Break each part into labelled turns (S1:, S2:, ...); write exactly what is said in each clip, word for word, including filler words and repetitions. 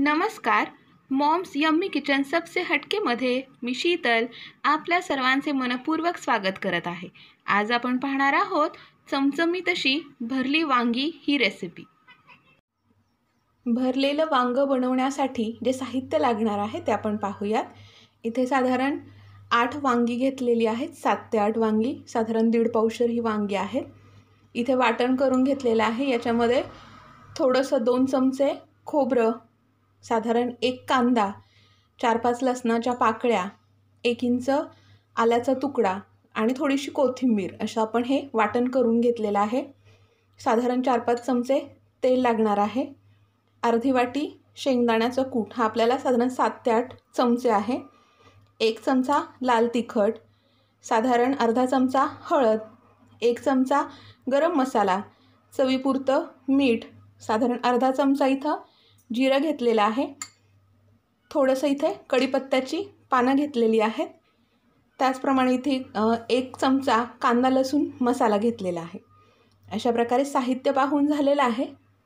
S1: नमस्कार. Moms yummy kitchen सबसे हटकेमध्ये मी शीतल आपल्या सर्वांचे मनपूर्वक स्वागत करत आहे. आज आपण पाहणार आहोत चमचमीत अशी भरली वांगी ही रेसिपी. भरलेलं वांग बनवण्यासाठी जे साहित्य लागणार आहे ते आपण पाहूयात. इथे साधारण आठ वांगी घेतलेली आहेत. सात ते आठ वांगी, साधारण दीड पावशर ही वांगी आहेत. इथे वाटण करून घेतलेलं आहे. याच्यामध्ये थोडंसं दोन चमचे खोबरं, साधारण एक कांदा, चार पाच लसणाच्या पाकळ्या, एक इंच आल्याचा तुकडा आणि थोडीशी कोथिंबीर असं आपण हे वाटण करून घेतलेलं आहे. साधारण चार पाच चमचे तेल लागणार आहे. अर्धी वाटी शेंगदाण्याचं कूट, हा आपल्याला साधारण सात ते आठ चमचे आहे. एक चमचा लाल तिखट, साधारण अर्धा चमचा हळद, एक चमचा गरम मसाला, चवीपुरतं मीठ, साधारण अर्धा चमचा इथं जिरं घेतलेलं आहे. थोडंसं इथे कढीपत्त्याची पानं घेतलेली आहेत. त्याचप्रमाणे इथे एक चमचा कांदा लसूण मसाला घेतलेला आहे. अशा प्रकारे साहित्य पाहून झालेलं आहे.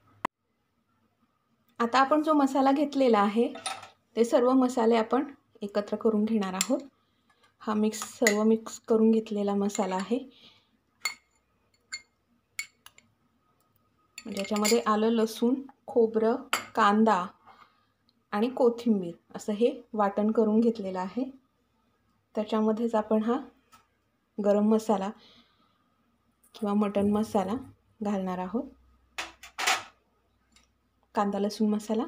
S1: आता आपण जो मसाला घेतलेला आहे ते सर्व मसाले आपण एकत्र करून घेणार आहोत. हा मिक्स सर्व मिक्स करून घेतलेला मसाला आहे. म्हणजे याच्यामध्ये आलं, लसूण, खोबरं, कांदा आणि कोथिंबीर असं हे वाटण करून घेतलेलं आहे. त्याच्यामध्येच आपण हा गरम मसाला किंवा मटण मसाला घालणार आहोत. कांदा लसूण मसाला,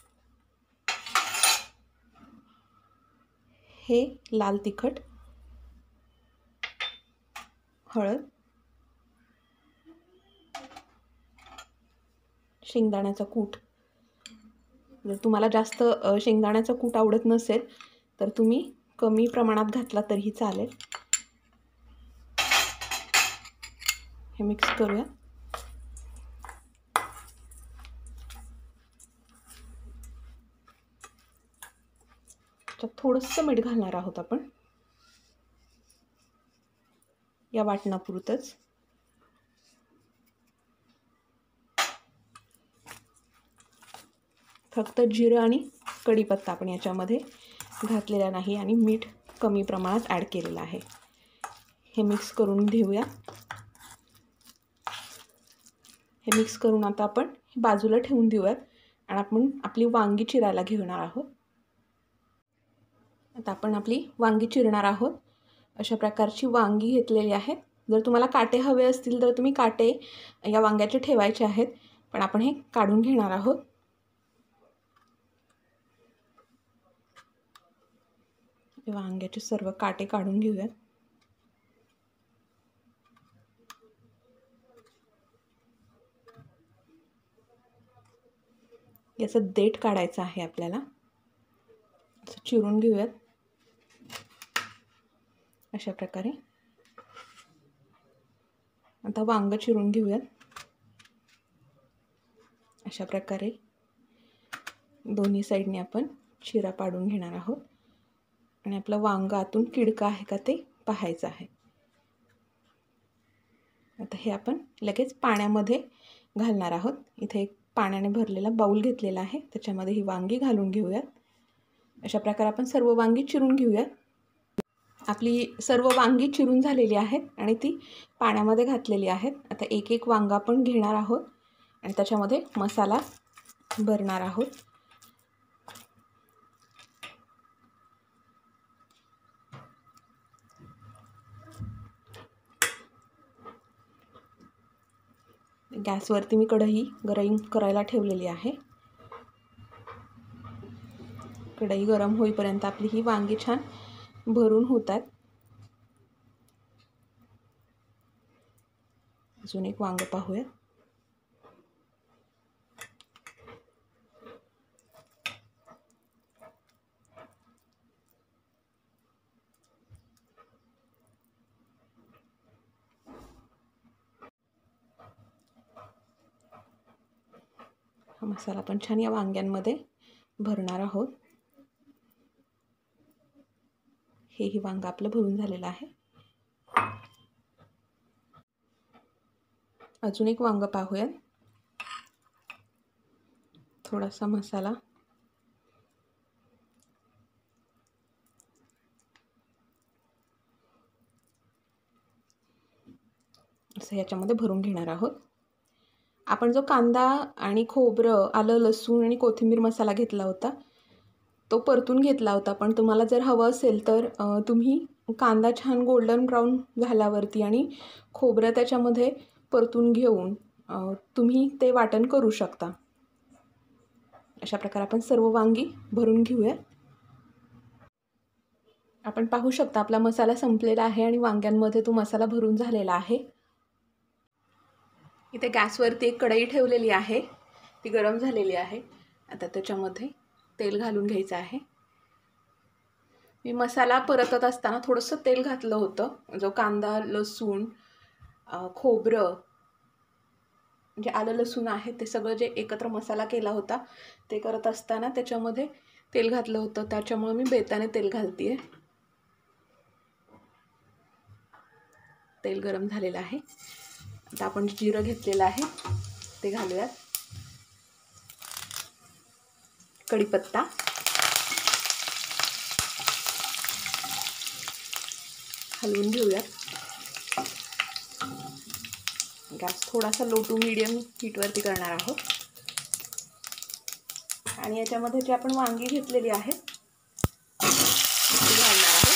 S1: हे लाल तिखट, हळद, शेंगदाण्याचा कूट. जर तुम्हाला जास्त शेंगदाण्याचा कूट आवडत नसेल तर तुम्ही कमी प्रमाणात घातला तरीही चालेल. हे मिक्स करूया. त्यात थोडंसं मीठ घालणार आहोत आपण या वाटणापुरतच. फक्त जिरं आणि कढीपत्ता आपण याच्यामध्ये घातलेला नाही आणि मीठ कमी प्रमाणात ॲड केलेलं आहे. हे मिक्स करून घेऊया. हे मिक्स करून आता आपण बाजूला ठेवून देऊयात आणि आपण आपली वांगी चिरायला घेणार आहोत. आता आपण आपली वांगी चिरणार आहोत. अशा प्रकारची वांगी घेतलेली आहेत. जर तुम्हाला काटे हवे असतील तर तुम्ही काटे या वांग्याचे ठेवायचे आहेत, पण आपण हे काढून घेणार आहोत. वांग्याचे सर्व काटे काढून घेऊयात. याचं देठ काढायचं आहे आपल्याला. असं चिरून घेऊयात अशा प्रकारे. आता वांग चिरून घेऊयात. अशा प्रकारे दोन्ही साईडने आपण चिरा पाडून घेणार आहोत आणि आपलं वांग आतून किडकं आहे का ते पाहायचं आहे. आता हे आपण लगेच पाण्यामध्ये घालणार आहोत. इथे एक पाण्याने भरलेला बाऊल घेतलेला आहे, त्याच्यामध्ये ही वांगी घालून घेऊयात. अशा प्रकारे आपण सर्व वांगी चिरून घेऊयात. आपली सर्व वांगी चिरून झालेली आहेत आणि ती पाण्यामध्ये घातलेली आहेत. आता एक एक वांगा आपण घेणार आहोत आणि त्याच्यामध्ये मसाला भरणार आहोत. गॅसवरती मी कढई गरम करायला ठेवलेली आहे. कढई गरम होईपर्यंत आपली ही वांगी छान भरून होतात. अजून एक वांग पाहूया. हा मसाला पण छान या वांग्यांमध्ये भरणार आहोत. हेही वांग आपलं भरून झालेलं आहे. अजून एक वांग पाहूया. थोडासा मसाला असं ह्याच्यामध्ये भरून घेणार आहोत. आपण जो कांदा आणि खोबरं, आलं, लसूण आणि कोथिंबीर मसाला घेतला होता तो परतून घेतला होता. पण तुम्हाला जर हवं असेल तर तुम्ही कांदा छान गोल्डन ब्राऊन झाल्यावरती आणि खोबरं त्याच्यामध्ये परतून घेऊन तुम्ही ते वाटण करू शकता. अशा प्रकारे आपण सर्व वांगी भरून घेऊया. आपण पाहू शकता आपला मसाला संपलेला आहे आणि वांग्यांमध्ये तो मसाला भरून झालेला आहे. इथे गॅसवरती एक कढई ठेवलेली आहे, ती गरम झालेली आहे. आता त्याच्यामध्ये तेल घालून घ्यायचं आहे. मी मसाला परतत असताना थोडंसं तेल घातलं होतं. जो कांदा, लसूण, खोबरं म्हणजे आलं लसूण आहे ते सगळं जे एकत्र मसाला केला होता ते करत असताना त्याच्यामध्ये तेल घातलं होतं. त्याच्यामुळे मी बेताने तेल घालते आहे. तेल गरम झालेलं आहे. आता आपण जिरं घेतलेलं आहे ते घालूयात. कढीपत्ता, हलवून घेऊयात. गॅस थोडासा लो टू मीडियम हीटवरती करणार आहोत. आणि याच्यामध्ये जे आपण वांगी घेतलेली आहे ती घालणार आहोत.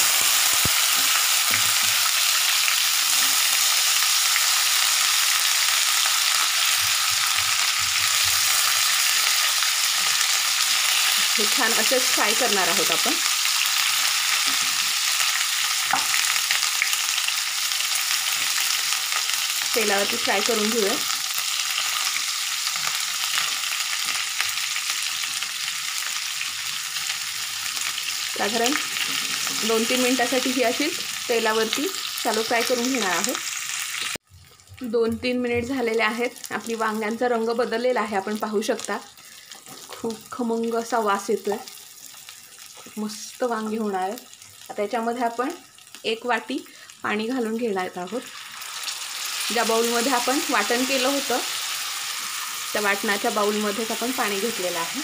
S1: हे छान असेच फ्राय करणार आहोत आपण. तेलावरती फ्राय करून घेऊया. साधारण दोन तीन मिनिटासाठी ही अशी तेलावरती चालू फ्राय करून घेणार आहोत. दोन तीन मिनिट झालेले आहेत. आपली वांग्यांचा रंग बदललेला आहे, आपण पाहू शकता. खूप खमंग असा वास येतोय. खूप मस्त वांगी होणार आहे. आता याच्यामध्ये आपण एक वाटी पाणी घालून घेणार आहोत. ज्या बाउलमध्ये आपण वाटण केलं होतं त्या वाटणाच्या बाउलमध्येच आपण पाणी घेतलेलं आहे.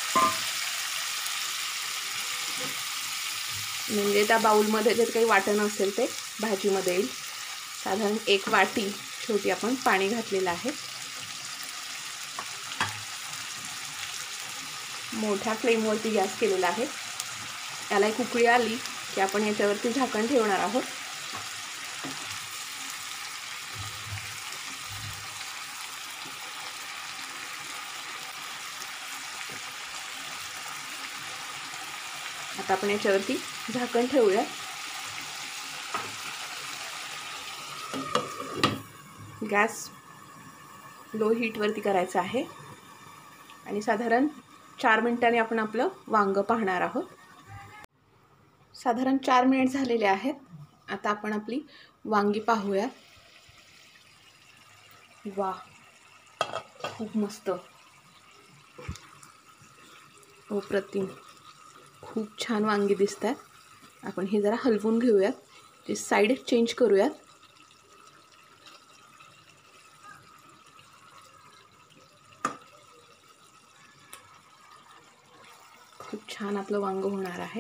S1: म्हणजे त्या बाउलमध्ये जे काही वाटण असेल ते भाजीमध्ये येईल. साधारण एक वाटी छोटी आपण पाणी घातलेलं आहे. मोठ्या फ्लेमवरती गॅस केलेला आहे. याला एक उकळी आली की आपण याच्यावरती झाकण ठेवणार आहोत. आता आपण याच्यावरती झाकण ठेवूया. गॅस लो हीटवरती करायचा आहे आणि साधारण चार मिनिटांनी आपण आपलं वांग पाहणार आहोत. साधारण चार मिनिट झालेले आहेत. आता आपण आपली वांगी पाहूया. वा, खूप मस्त, अप्रतिम, खूप छान वांगी दिसतात. आपण हे जरा हलवून घेऊयात. ते साईड चेंज करूयात. खूप छान आपलं वांग होणार आहे.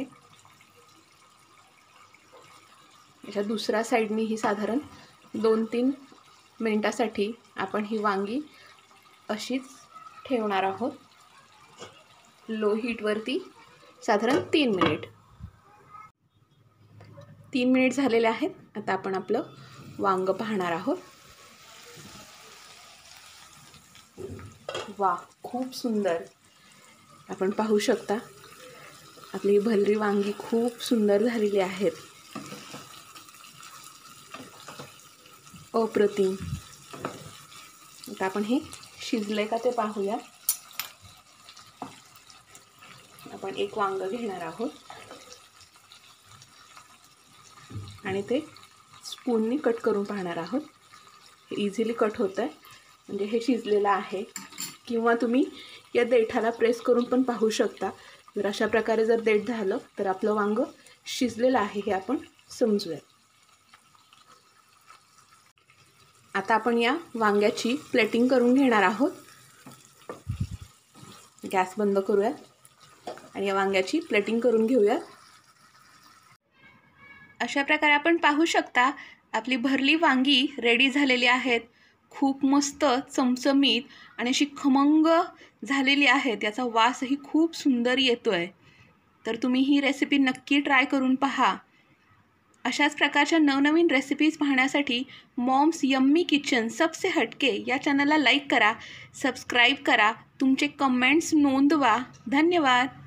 S1: याच्या दुसऱ्या साईडनी ही साधारण दोन तीन मिनिटासाठी आपण ही वांगी अशीच ठेवणार आहोत. लो हीटवरती साधारण तीन मिनिट. तीन मिनिट झालेले आहेत. आता आपण आपलं वांग पाहणार आहोत. वा, खूप सुंदर. आपण पाहू शकता आपली भलरी वांगी खूप सुंदर झालेली आहेत. अप्रतिम. आता आपण हे शिजले का ते पाहूया. आपण एक वांग घेणार आहोत आणि ते स्पूननी कट करून पाहणार आहोत. हे इझिली कट होतं आहे, म्हणजे हे शिजलेलं आहे. किंवा तुम्ही या देठाला प्रेस करून पण पाहू शकता. जर अशा प्रकारे जर देठ झालं तर आपलं वांग शिजलेलं आहे हे आपण समजूया. आता आपण या वांग्याची प्लेटिंग करून घेणार आहोत. गॅस बंद करूया आणि या वांग्याची प्लेटिंग करून घेऊया. अशा प्रकारे आपण पाहू शकता आपली भरली वांगी रेडी झालेली आहेत. खूप मस्त चमचमीत आणि अशी खमंग झालेली आहेत. याचा वासही खूप सुंदर येतो आहे. तर तुम्ही ही रेसिपी नक्की ट्राय करून पहा. अशाच प्रकारच्या नवनवीन रेसिपीज पाहण्यासाठी मॉम्स यम्मी किचन सबसे हटके या चॅनलला लाईक करा, सबस्क्राईब करा, तुमचे कमेंट्स नोंदवा. धन्यवाद.